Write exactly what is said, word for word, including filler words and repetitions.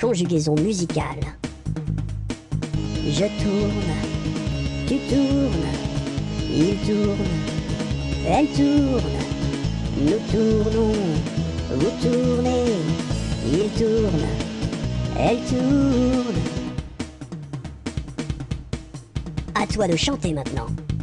conjugaison musicale. Je tourne, tu tournes, il tourne, elle tourne, nous tournons, vous tournez, il tourne, elle tourne. À toi de chanter maintenant.